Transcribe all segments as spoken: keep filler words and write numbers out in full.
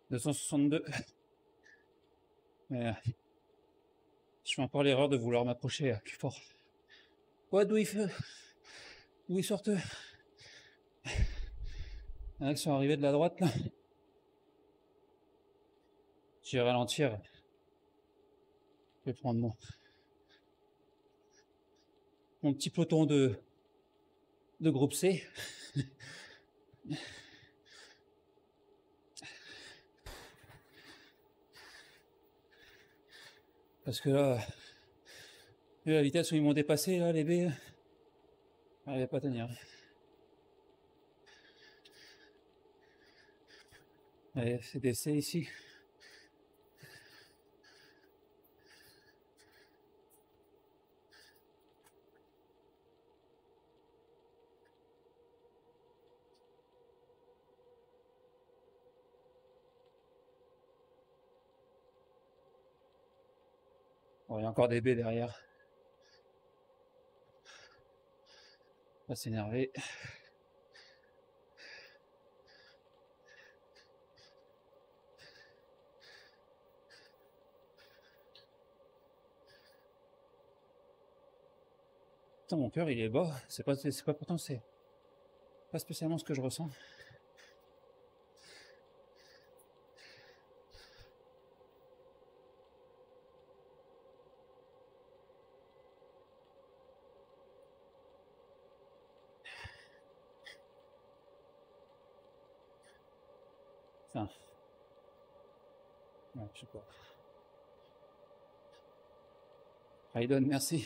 deux cent soixante-deux. Mais euh, je fais encore l'erreur de vouloir m'approcher plus fort. Ouais, d'où il fait D'où ils sortent? Il y en a qui sont arrivés de la droite là. Je vais ralentir. Je vais prendre mon, mon petit peloton de, de groupe C. Parce que là, vu la vitesse où ils m'ont dépassé, là, les B, j'arrivais pas à tenir. Allez, c'est des C ici. Bon, il y a encore des B derrière. On va s'énerver. Putain, mon cœur il est bas. C'est pas, c'est pas pourtant c'est pas spécialement ce que je ressens. Enfin, ouais, je sais pas. Raiden, merci.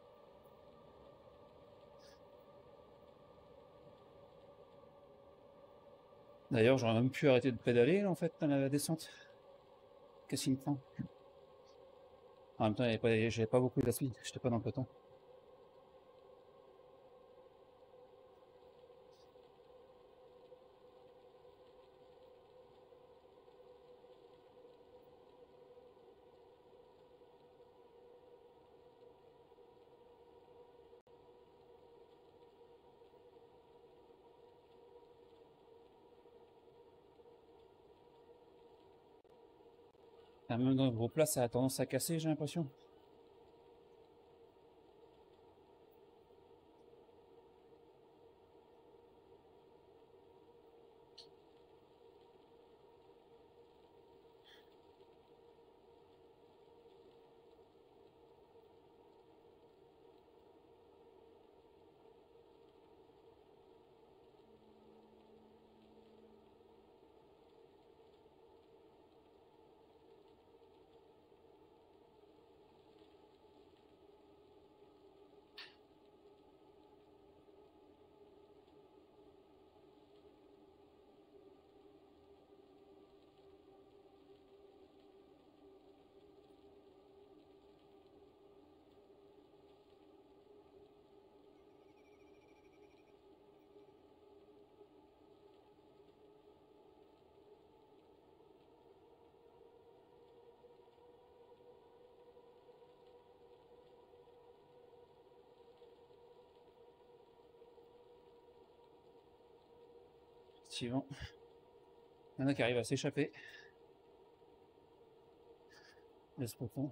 D'ailleurs, j'aurais même pu arrêter de pédaler en fait dans la descente. Qu'est-ce qu'il me prend? En même temps, j'avais pas, pas beaucoup de speed, j'étais pas dans le peloton. Même dans le groupe là, ça a tendance à casser, j'ai l'impression. Effectivement. Il y en a qui arrivent à s'échapper de ce peloton.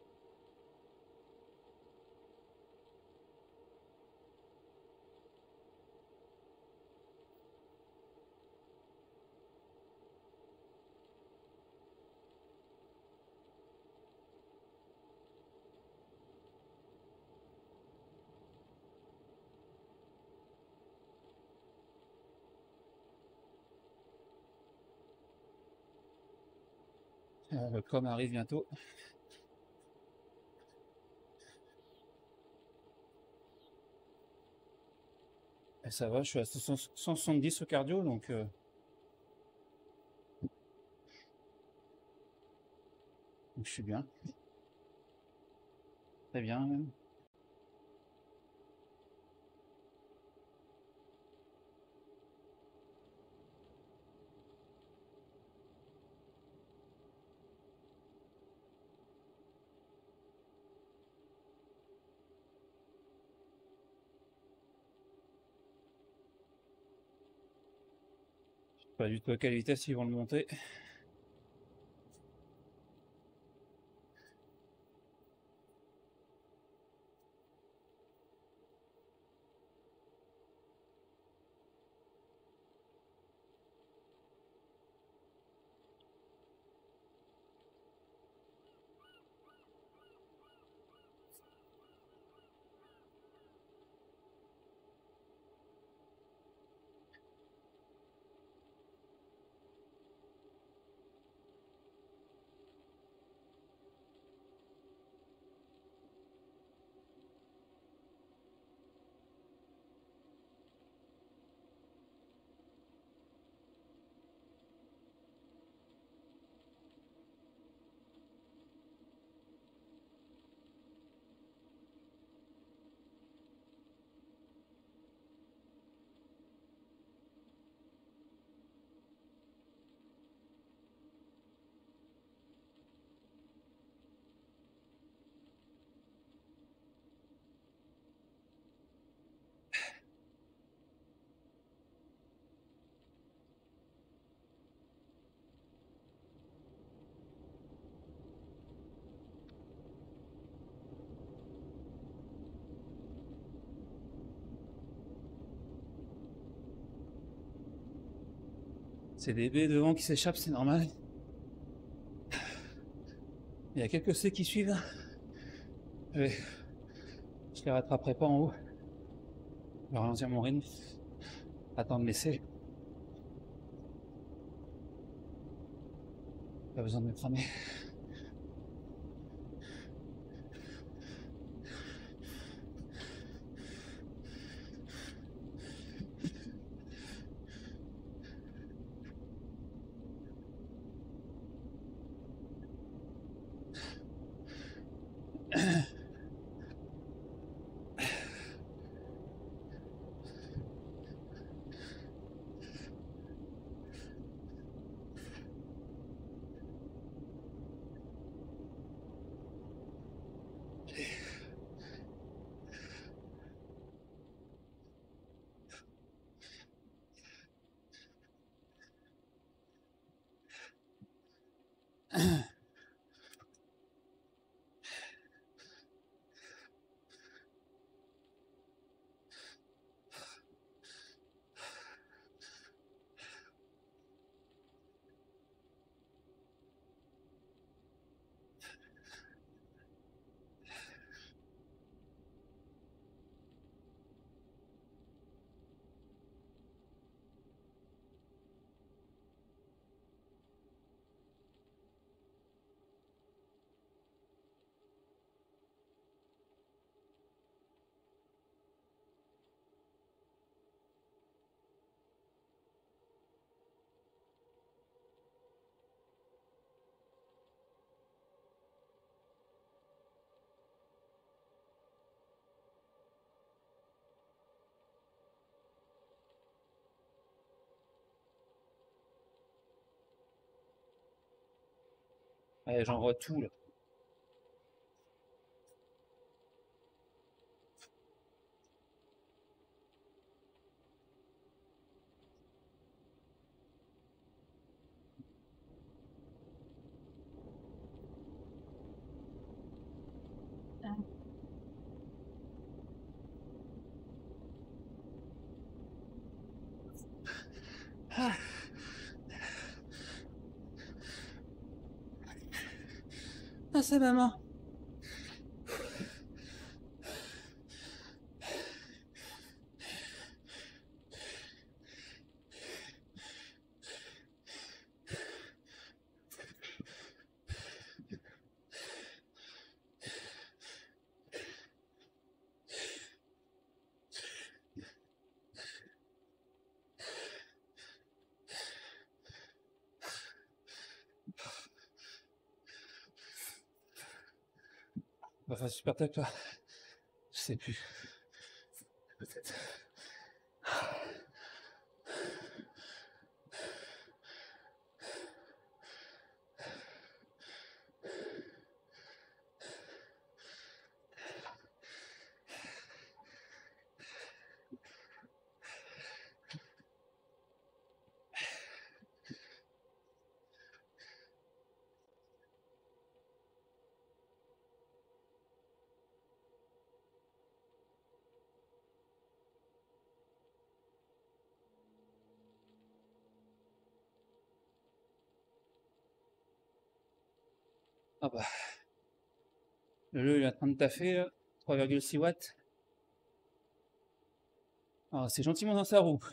Euh, le com arrive bientôt. Et ça va, je suis à cent soixante-dix au cardio, donc, euh, donc je suis bien. Très bien même. Pas du tout à quelle vitesse ils vont le monter. C'est des baies devant qui s'échappent, c'est normal. Il y a quelques C qui suivent. Je, vais... je les rattraperai pas en haut. Je vais ralentir mon rythme. Attendre l'essai. Pas besoin de me cramer. Ouais, j'en vois tout là. Ah, ah c'est maman. Bah, enfin, super tech toi. Je sais plus. Peut-être. Ah bah. Le jeu il est en train de taffer, trois virgule six watts. Alors c'est gentiment dans sa roue.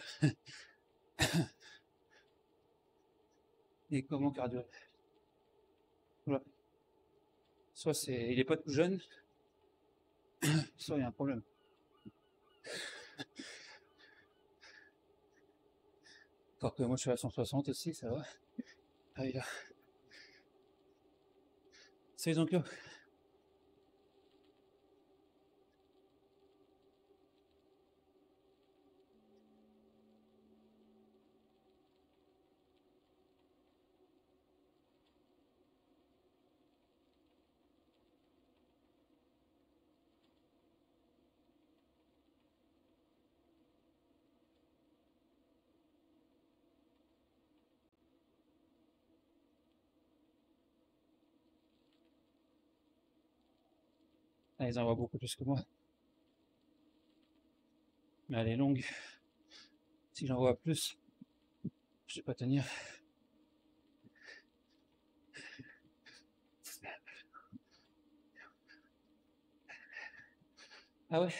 Et comment cardio? Voilà. Soit c'est il est pas tout jeune, soit il y a un problème. Encore que moi je suis à cent soixante aussi, ça va. Ah il a. C'est donc là. Ah, ils en voient beaucoup plus que moi. Mais elle est longue. Si j'en vois plus, Je vais pas tenir. Ah ouais?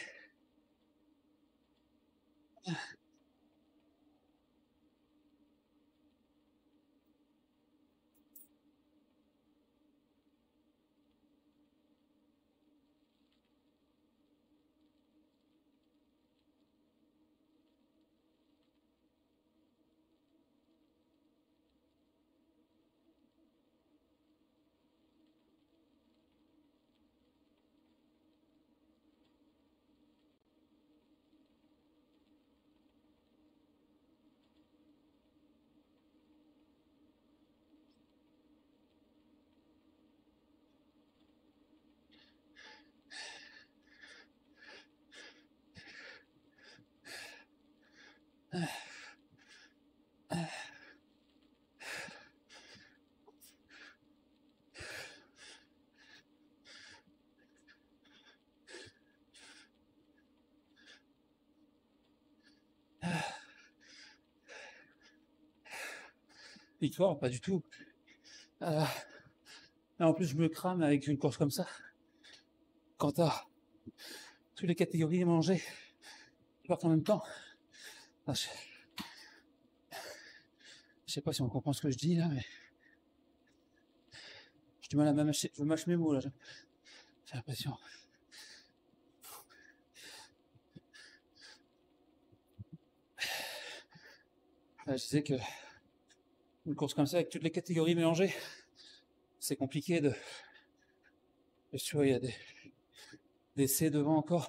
Victoire, pas du tout. Ah. Et en plus, je me crame avec une course comme ça. Quand t'as toutes les catégories mangées, qui partent en même temps. Ah, je... je sais pas si on comprend ce que je dis là, mais j'ai du mal à mâcher, je mâche mes mots là. J'ai l'impression. Ah, je disais que une course comme ça avec toutes les catégories mélangées, c'est compliqué de. Et tu vois, il y a des des C devant encore.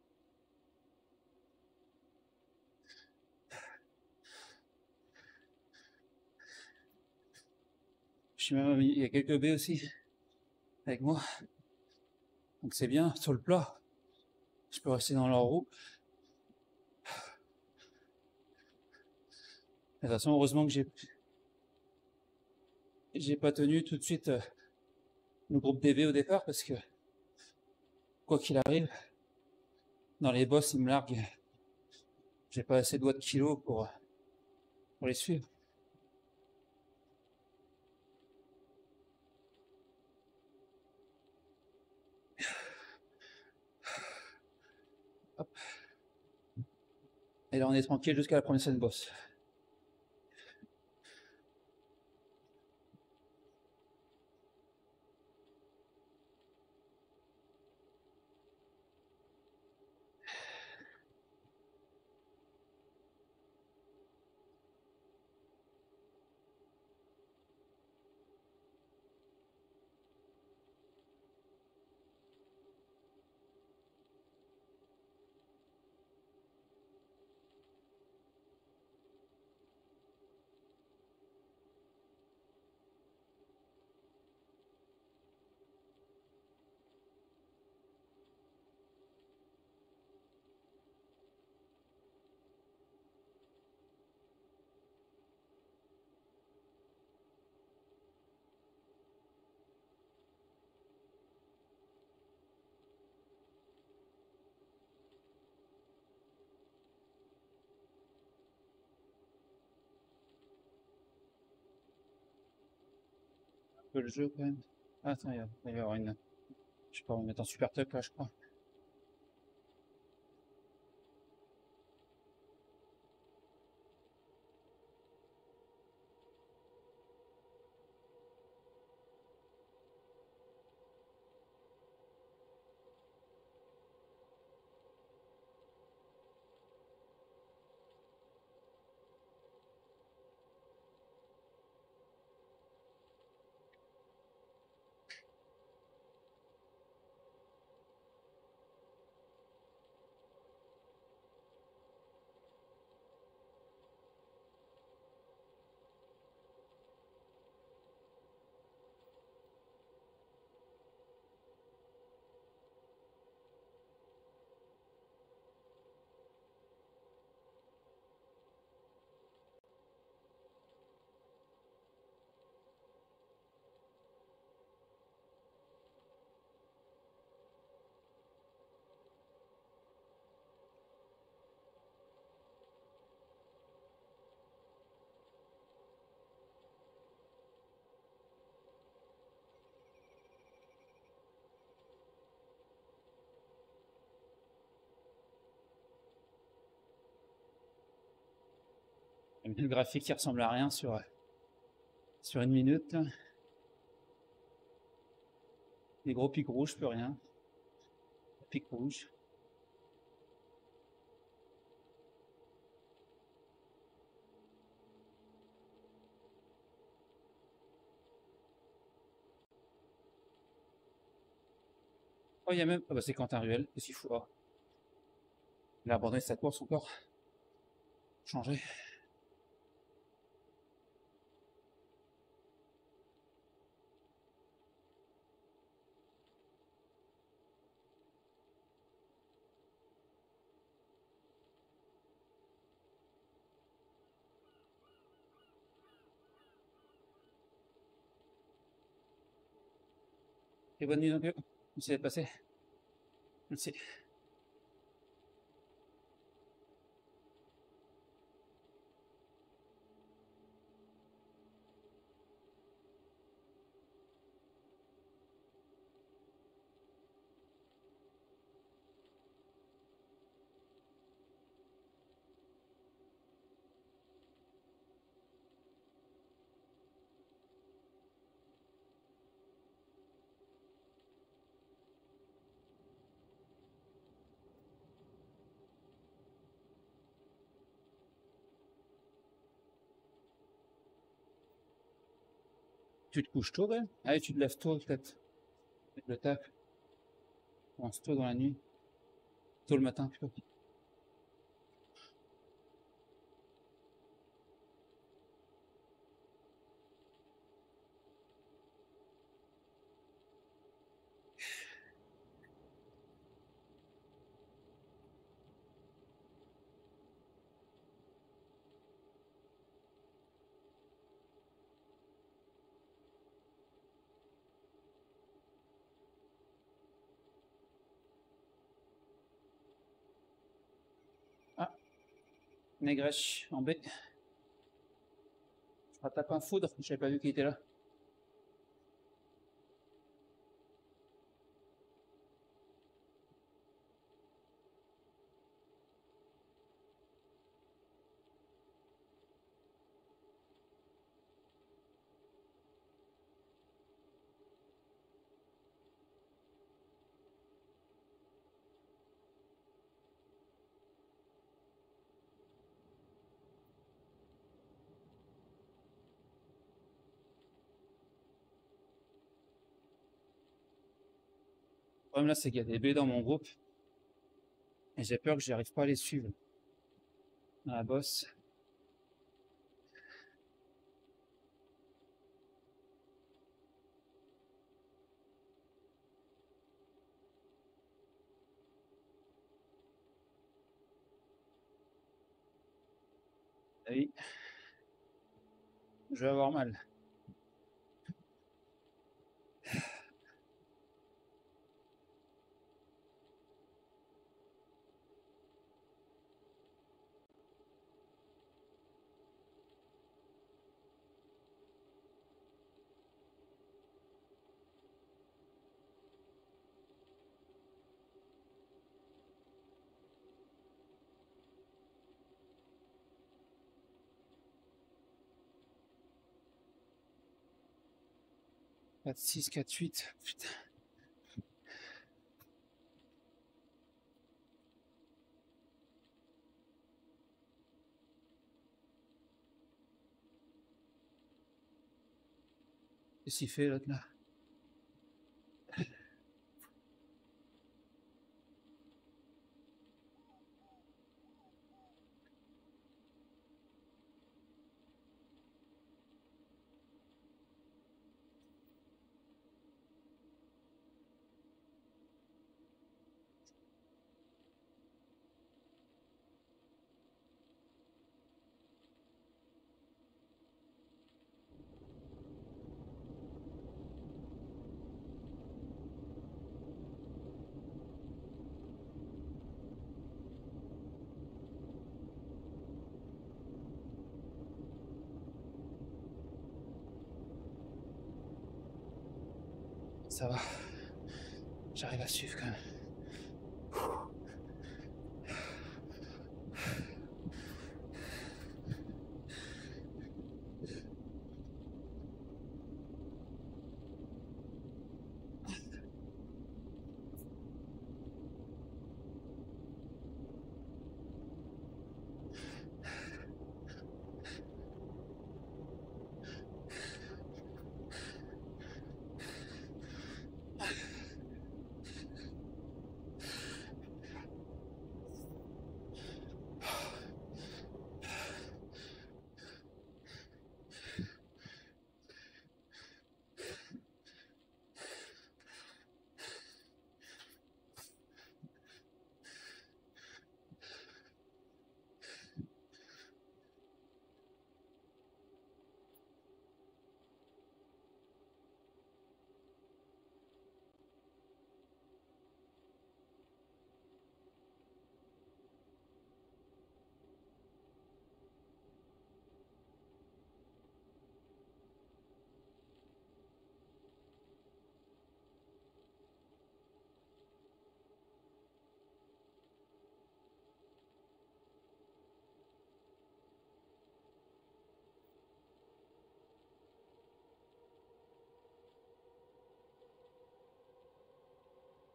Je suis même, il y a quelques B aussi avec moi. Donc c'est bien, sur le plat. Je peux rester dans leur roue. De toute façon, heureusement que j'ai j'ai pas tenu tout de suite euh, le groupe D B au départ parce que quoi qu'il arrive, dans les bosses, ils me larguent. J'ai pas assez de doigts de kilo pour, pour les suivre. Hop. Et là, on est tranquille jusqu'à la première scène boss. Un peu le jeu quand même. Ah, attends, il y a, il va y avoir une. Je sais pas, on est en super tuck là, je crois. Le graphique qui ressemble à rien sur, sur une minute. Là. Des gros pics rouges, plus rien. Pics rouges. Oh, il y a même. Ah bah c'est Quentin Ruel, qu'est-ce qu'il faut voir. Il a abandonné sa course encore. Changé. Et bonne nuit donc. Merci d'être passé. Merci. Tu te couches tôt, Ben? Allez, tu te lèves tôt, peut-être. Le taf. Commence tôt dans la nuit. Tôt le matin, plutôt. Ah, Négrèche en B. Je rattrape un foudre, j'avais pas vu qu'il était là. Le problème là, c'est qu'il y a des B dans mon groupe. Et j'ai peur que j'arrive pas à les suivre. Dans la bosse. Ah oui. Je vais avoir mal. quatre, six, quatre, huit. Putain. Qu'est-ce qu'il fait l'autre là? Ça va. J'arrive à suivre quand même.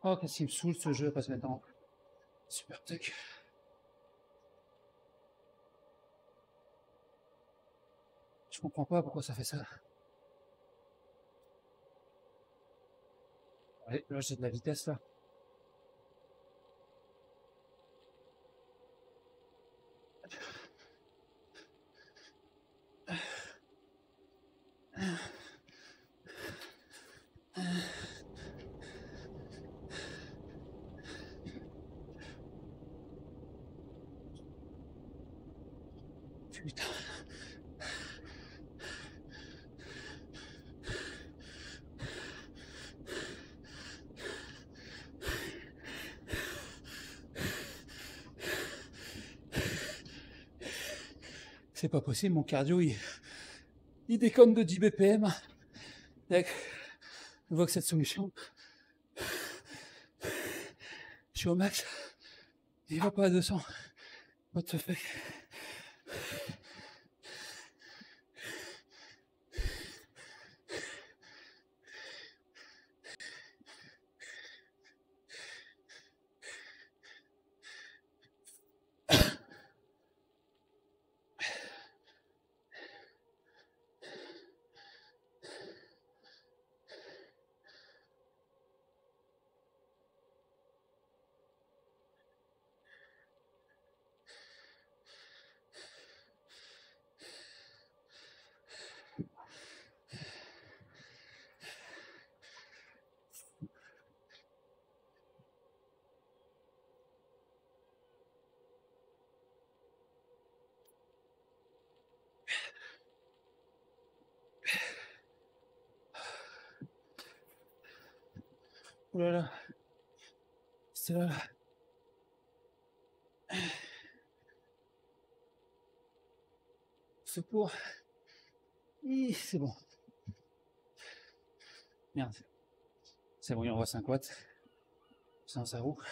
Oh, qu'est-ce qu'il me saoule ce jeu, pas se mettre en super tech. Je comprends pas pourquoi ça fait ça. Ouais, là j'ai de la vitesse là. Putain. C'est pas possible, mon cardio il, il déconne de dix B P M. Mec, je vois que cette solution, je suis au max, il va pas à deux cents. What the fuck? Oh là là, c'est là. Secours. C'est bon. Merde. C'est bon, il envoie cinq watts. Sinon ça roule.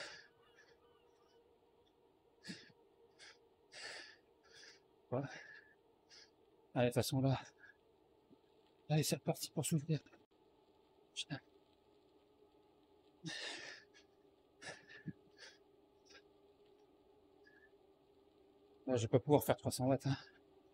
Voilà. Allez, de toute façon là. Allez, c'est reparti pour soulever. Putain. Là, je vais pas pouvoir faire trois cents watts. Hein.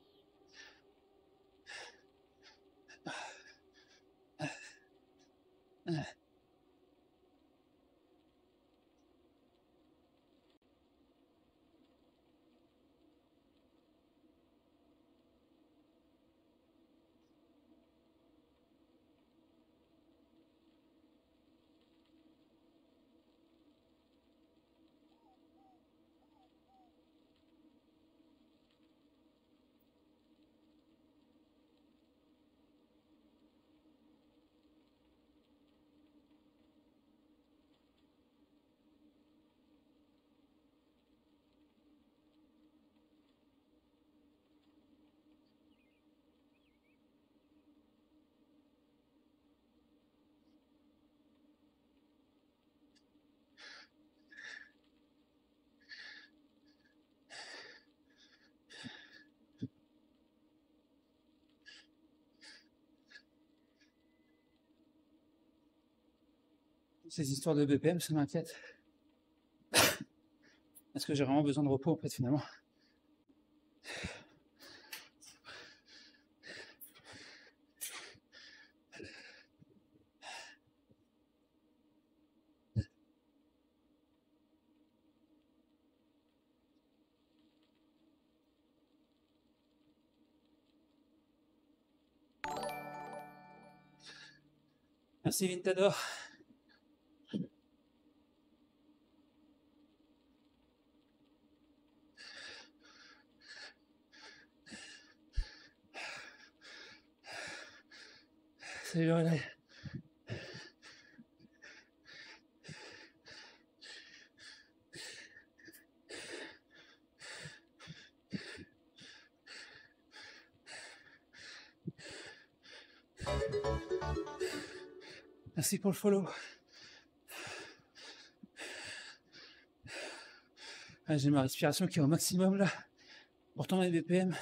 Ces histoires de B P M, ça m'inquiète. Est-ce que j'ai vraiment besoin de repos en fait finalement? Merci Vintador. Salut Aurélien. Merci pour le follow. Ah, j'ai ma respiration qui est au maximum là. Pourtant mes B P M.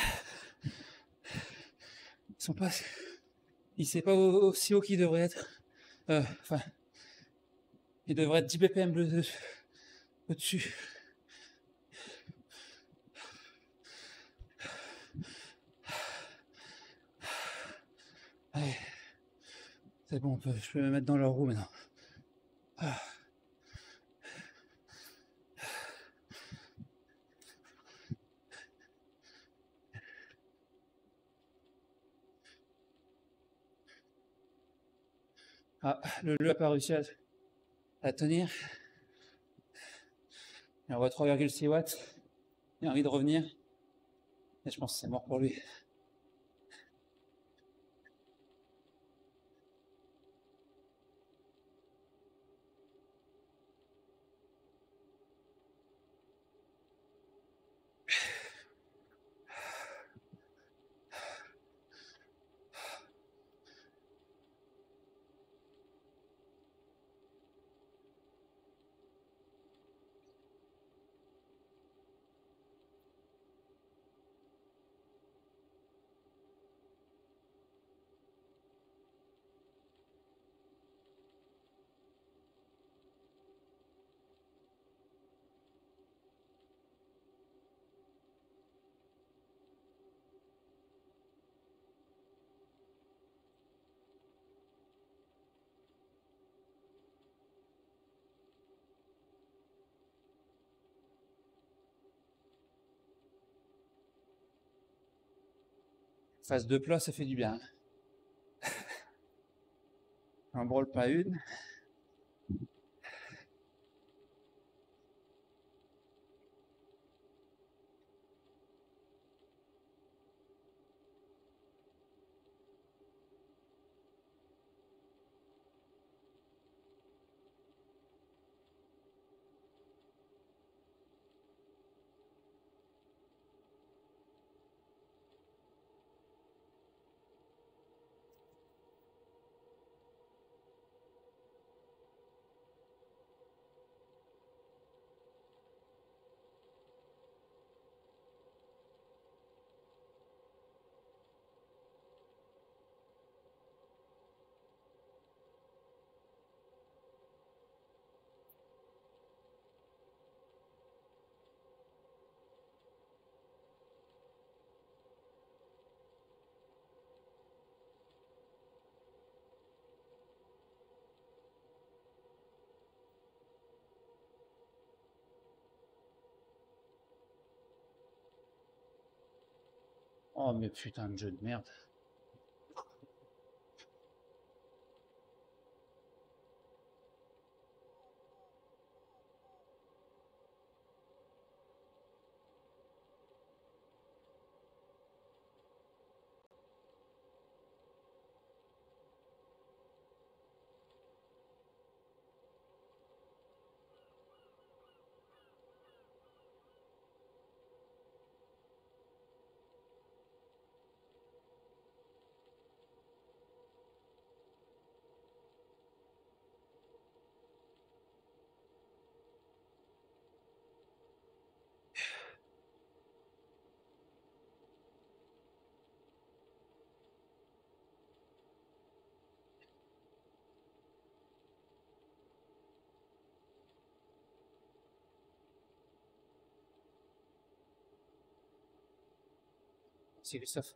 Ils sont pas. Il sait pas aussi haut qu'ils devraient être. Euh, enfin, il devrait être dix B P M de- au-dessus. Allez, c'est bon, on peut- je peux me mettre dans leur roue maintenant. Ah. Ah, le jeu n'a pas réussi à, à tenir. Il envoie trois virgule six watts. Il a envie de revenir. Et je pense que c'est mort pour lui. Phase de plat, ça fait du bien. Un brôle pas une. Oh, mais putain de jeu de merde. C'est Christophe.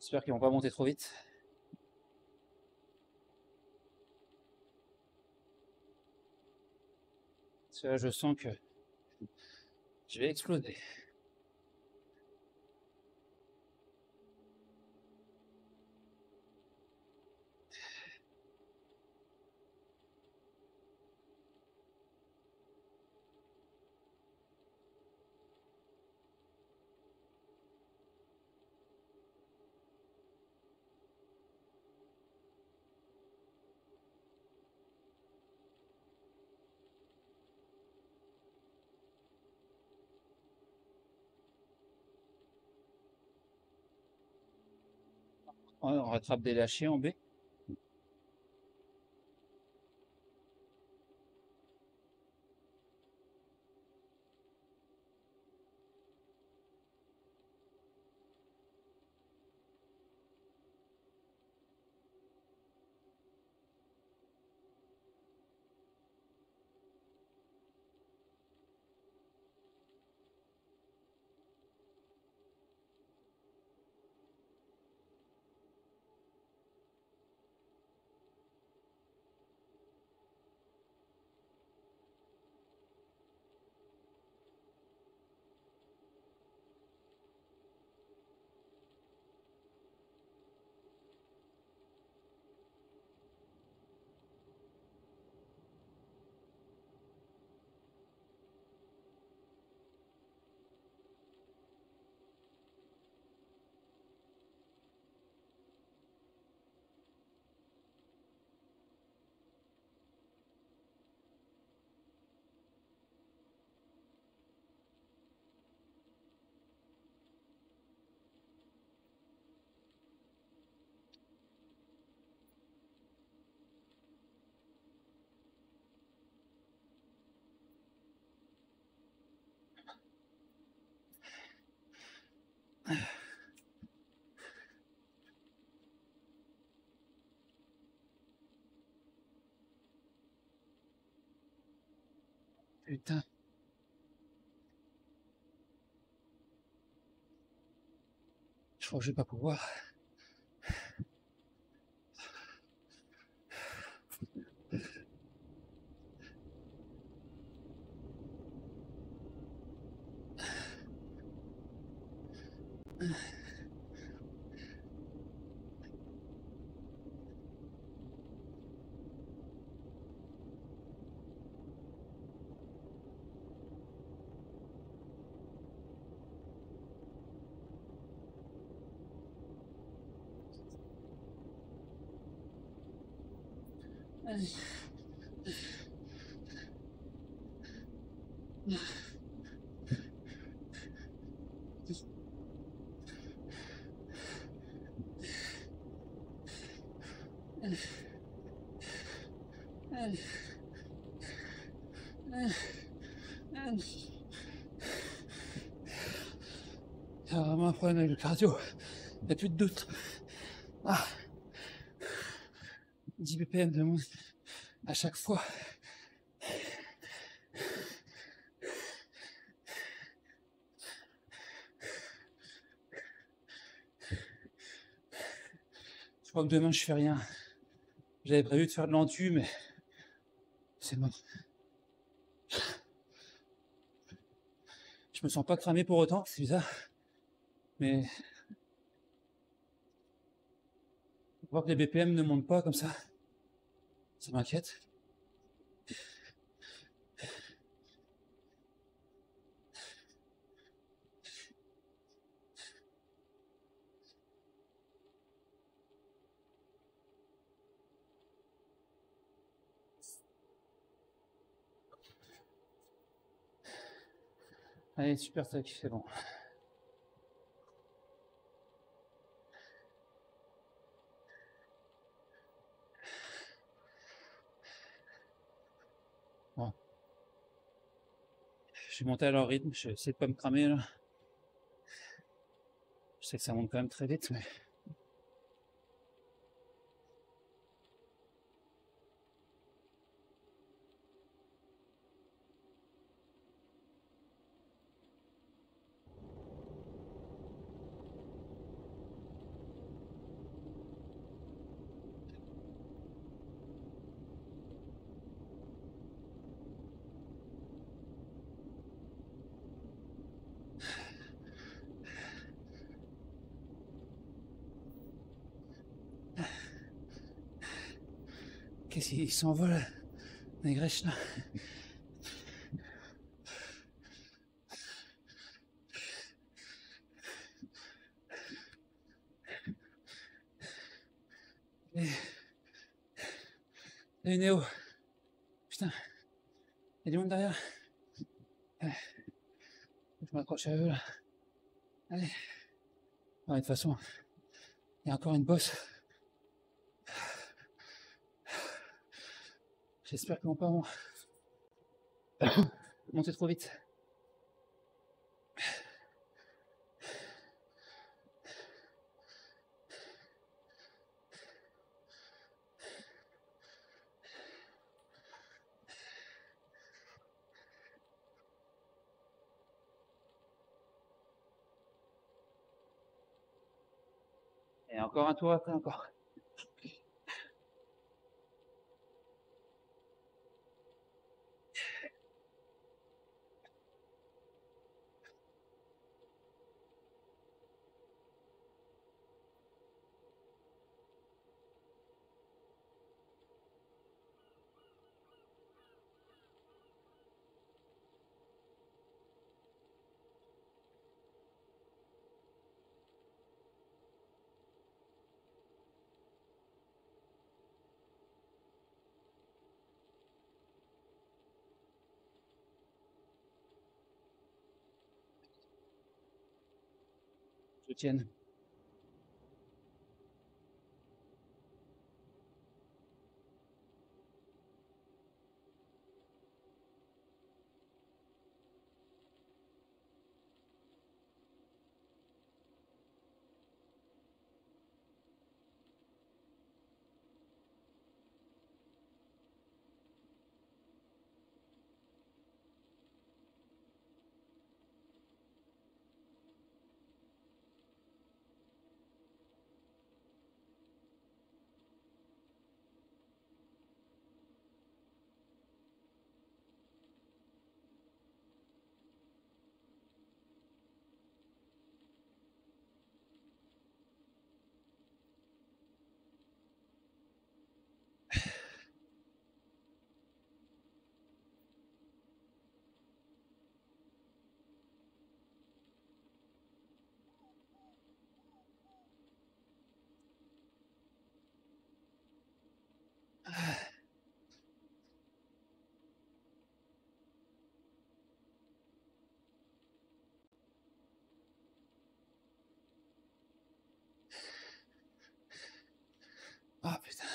J'espère qu'ils vont pas monter trop vite. Parce que là, je sens que je vais exploser. Ouais, on rattrape des lâchers en B. Putain. Je crois que je vais pas pouvoir. Il y a vraiment un problème avec le cardio. Il n'y a plus de doute. Ah. dix B P M de moins à chaque fois. Je crois que demain je fais rien. J'avais prévu de faire de l'entu, mais c'est mort. Je me sens pas cramé pour autant, c'est bizarre. Mais voir que les B P M ne montent pas comme ça, ça m'inquiète. Allez, super sec, c'est bon. Bon. Je suis monté à leur rythme, je vais essayer de pas me cramer là. Je sais que ça monte quand même très vite, mais... Qu'est-ce qu'il s'envole, les grèches là? Et... Salut Néo. Putain. Il y a du monde derrière. Allez. Je m'accroche à eux là. Allez. Ouais, de toute façon, il y a encore une bosse. J'espère qu'ils vont pas monter trop vite. Et encore un tour après encore. Je tienne. Ah putain.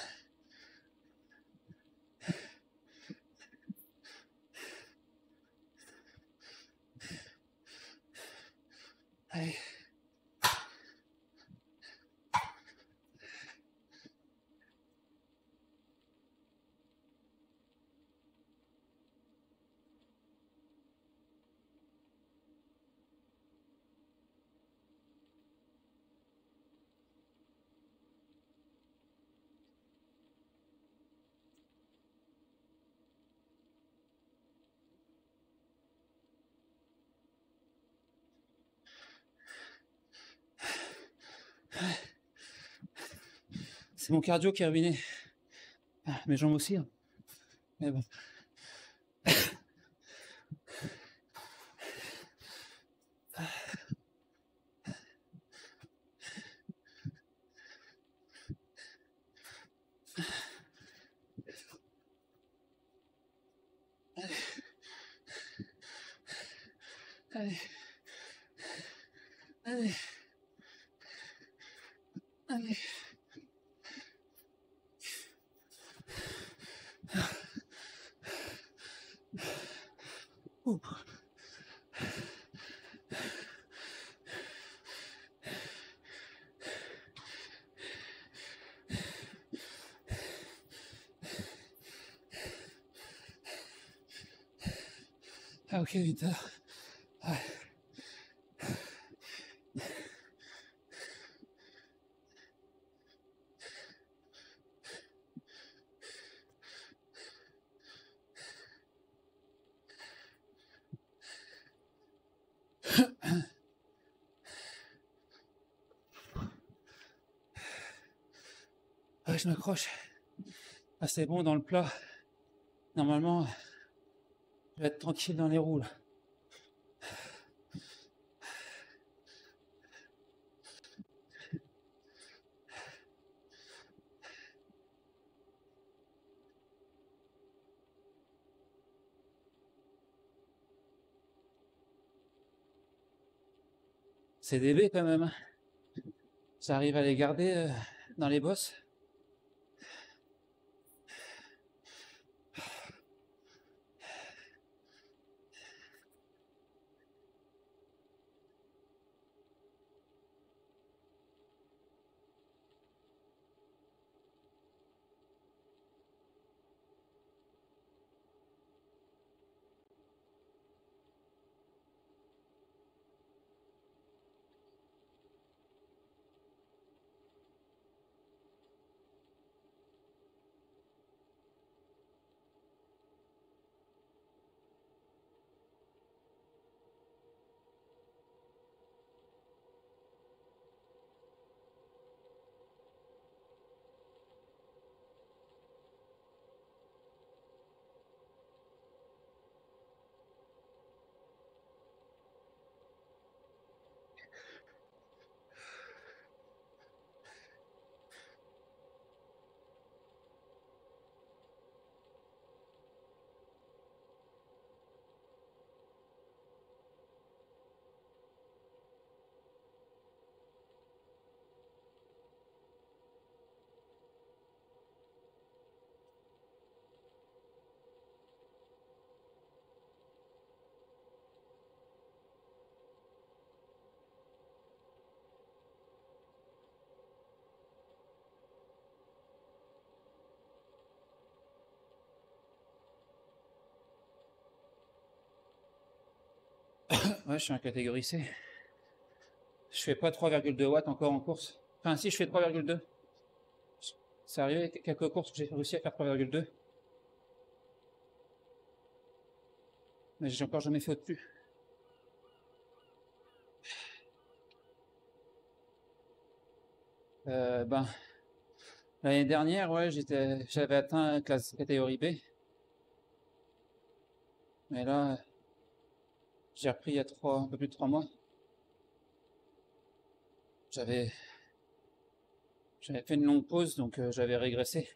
Allez. C'est mon cardio qui est ruiné. Ah, mes jambes aussi. Hein. Mais bon. Allez. Allez. Allez. Ouh. Ah ok, vite. Ouais. Ouais, je m'accroche. assez bon dans le plat. Normalement, je vais être tranquille dans les roues là. C'est des baies quand même, hein. J'arrive à les garder euh, dans les bosses. Ouais, je suis en catégorie C. Je fais pas trois virgule deux watts encore en course. Enfin, si, je fais trois virgule deux. C'est arrivé quelques courses que j'ai réussi à faire trois virgule deux. Mais j'ai encore jamais fait au-dessus. Euh, ben, l'année dernière, ouais, j'étais, j'avais atteint la classe catégorie B. Mais là, j'ai repris il y a trois, un peu plus de trois mois. J'avais, j'avais fait une longue pause, donc euh, j'avais régressé.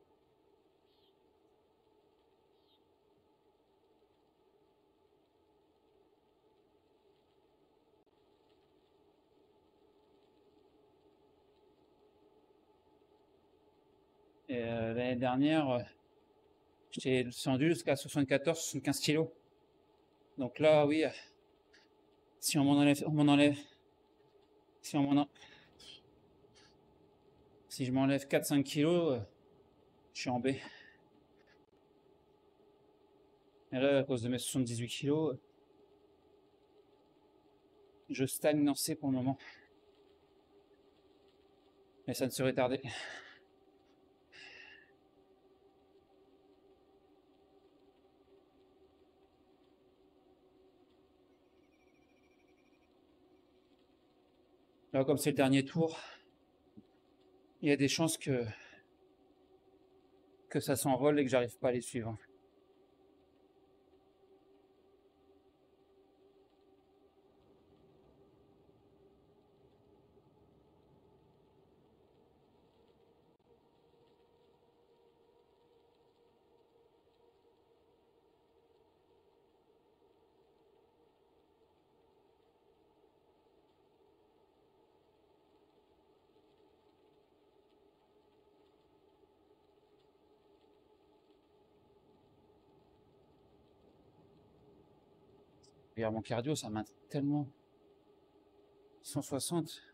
Et euh, l'année dernière, euh, j'étais descendu jusqu'à soixante-quatorze, soixante-quinze kilos. Donc là, oui, euh, si on m'en enlève, on m'en enlève, si on m'en en- si je m'enlève quatre cinq kilos, euh, je suis en B. Et là, à cause de mes soixante-dix-huit kilos, euh, je stagne dans C pour le moment. Et ça ne serait tardé. Là, comme c'est le dernier tour, il y a des chances que, que ça s'envole et que j'arrive pas à les suivre. Regarde mon cardio, ça m'a tellement. cent soixante.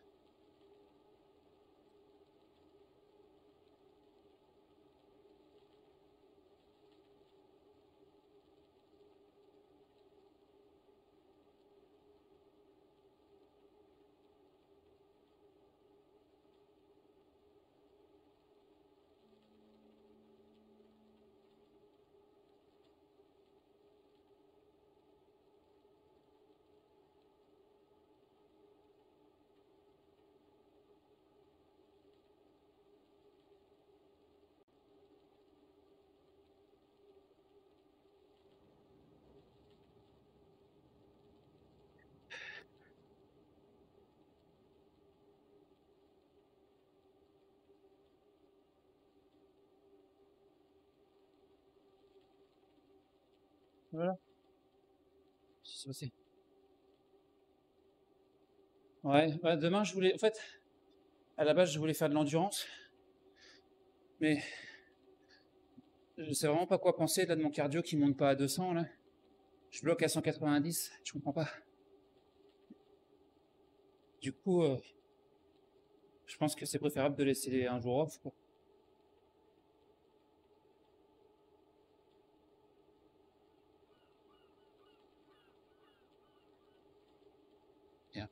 Voilà. Qu'est-ce qui s'est passé? Ouais, bah demain je voulais. En fait, à la base je voulais faire de l'endurance, mais je sais vraiment pas quoi penser là de mon cardio qui monte pas à deux cents là. Je bloque à cent quatre-vingt-dix, je comprends pas. Du coup, euh, je pense que c'est préférable de laisser un jour off, quoi. Bien.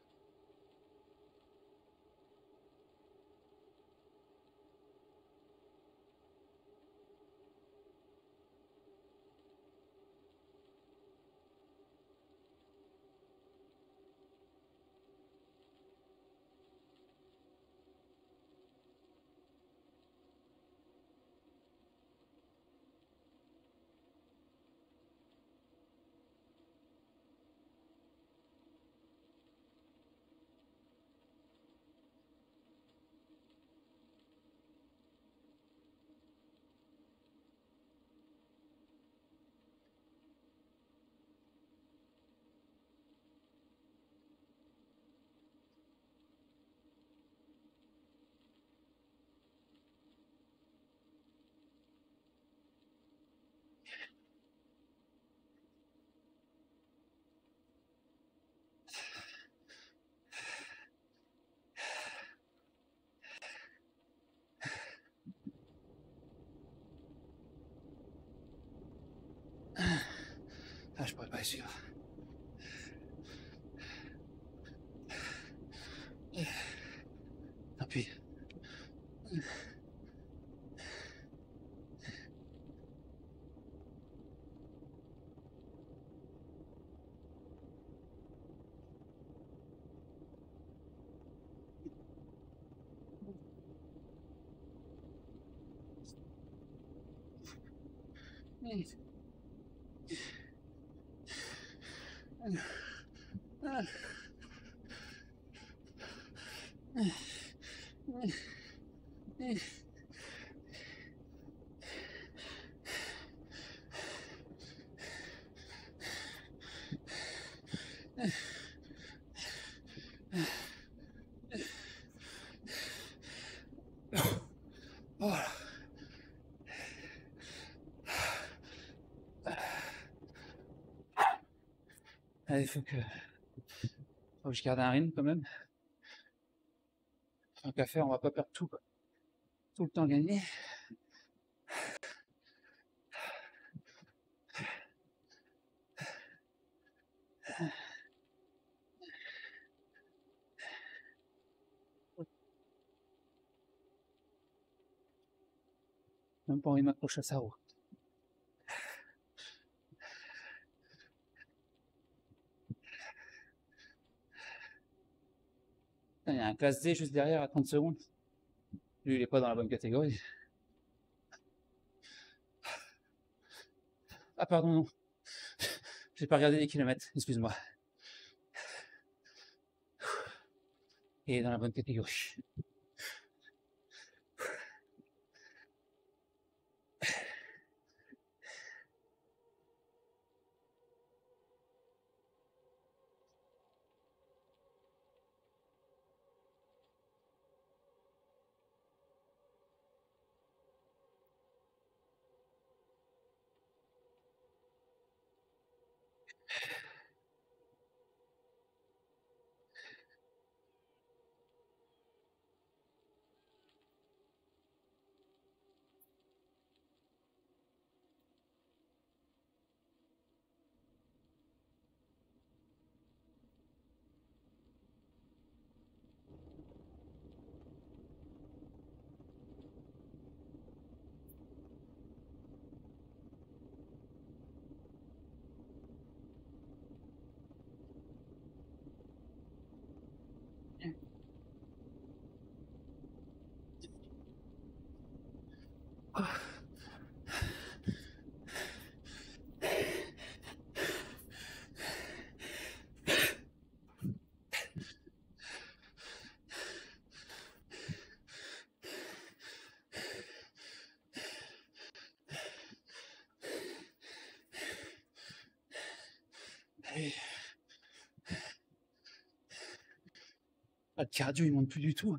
Ah, je pourrais pas y suivre. Tant pis. Oh. Allez, il faut que... faut que je garde un rythme quand même. Tant qu'à faire, on va pas perdre tout, quoi. Tout le temps gagné. Même pas envie de m'accrocher à sa roue. Il y a un classe D juste derrière à trente secondes. Lui, il est pas dans la bonne catégorie. Ah, pardon, non. J'ai pas regardé les kilomètres, excuse-moi. Il est dans la bonne catégorie. Allez. Ah, le cardio, il monte plus du tout.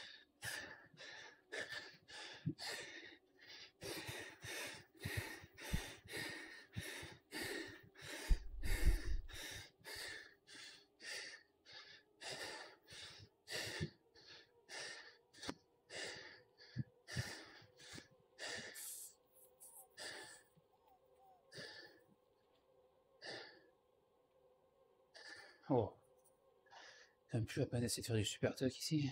Oh. Même plus à peine essayer de faire du super tuck ici.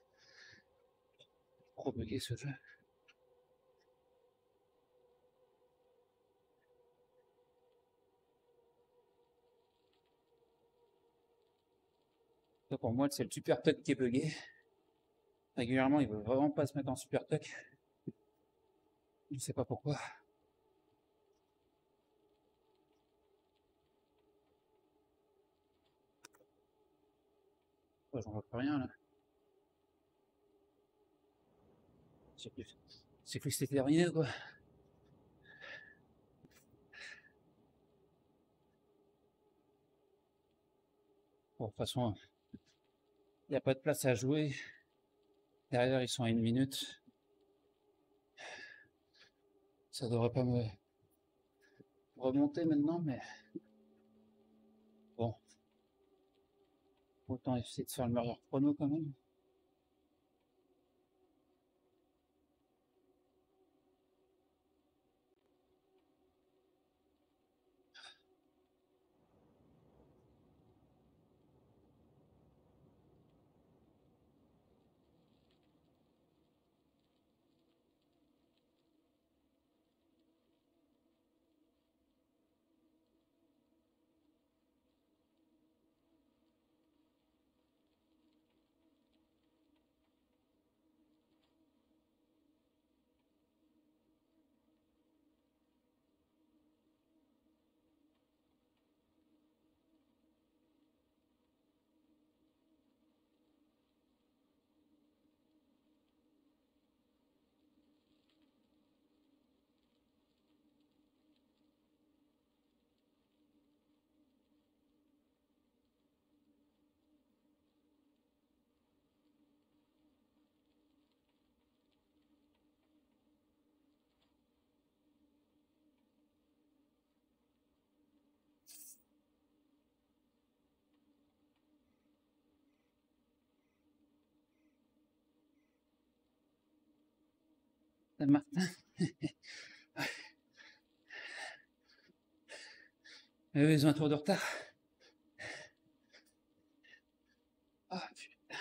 Trop bugué ce jeu. Ça, pour moi, c'est le super tuck qui est bugué. Régulièrement, il veut vraiment pas se mettre en super tuck. Je sais pas pourquoi. Oh, j'en vois plus rien là. C'est plus. C'est plus que c'était terminé quoi. Bon, de toute façon, il n'y a pas de place à jouer. Derrière, ils sont à une minute. Ça devrait pas me remonter maintenant, mais bon. Autant essayer de faire le meilleur chrono quand même. Martin. Eux, ils ont un tour de retard. Ah, putain.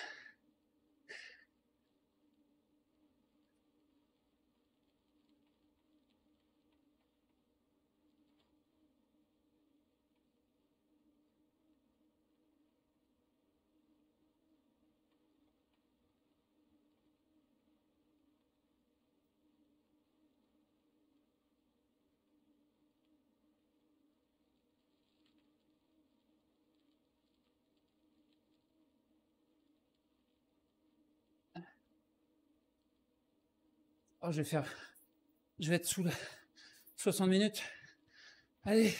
Oh, je vais faire. Je vais être sous la soixante minutes. Allez.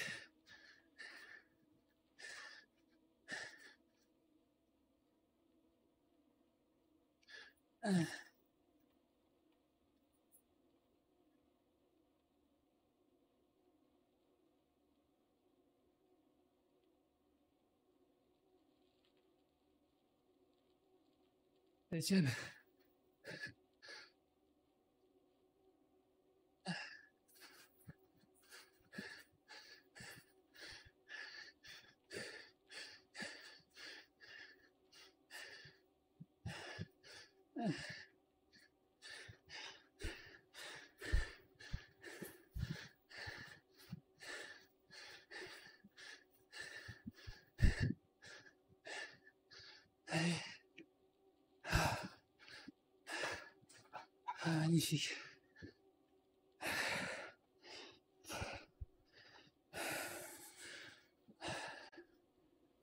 Allez, tiens. Allez. Ah, magnifique.